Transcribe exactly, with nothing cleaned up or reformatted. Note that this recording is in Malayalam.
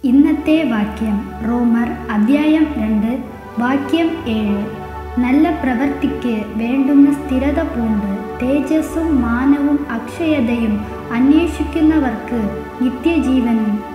ഇന്നത്തെ വാക്യം റോമർ അദ്ധ്യായം രണ്ട് വാക്യം ഏഴ്. നല്ല പ്രവൃത്തിക്ക് വേണ്ടുന്ന സ്ഥിരത പൂണ്ട് തേജസ്സും മാനവും അക്ഷയതയും അന്വേഷിക്കുന്നവർക്ക് നിത്യജീവനും